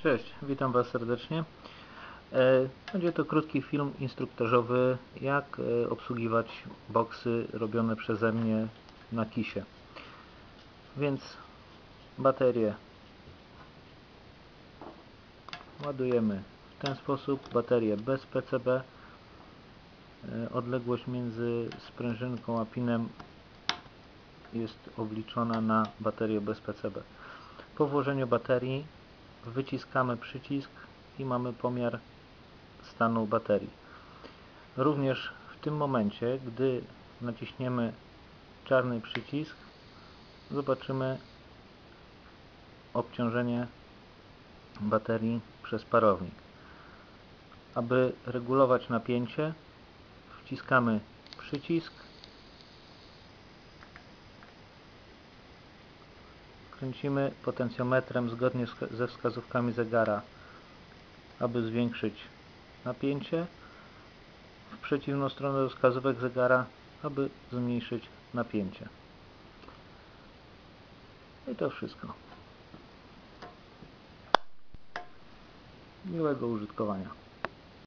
Cześć, witam Was serdecznie. Będzie to krótki film instruktażowy, jak obsługiwać boksy robione przeze mnie na kisie. Więc baterię ładujemy w ten sposób, baterię bez PCB. Odległość między sprężynką a pinem jest obliczona na baterię bez PCB. Po włożeniu baterii wyciskamy przycisk i mamy pomiar stanu baterii. Również w tym momencie, gdy naciśniemy czarny przycisk, zobaczymy obciążenie baterii przez parownik. Aby regulować napięcie, wciskamy przycisk, kręcimy potencjometrem zgodnie ze wskazówkami zegara, aby zwiększyć napięcie, w przeciwną stronę do wskazówek zegara, aby zmniejszyć napięcie. I to wszystko. Miłego użytkowania.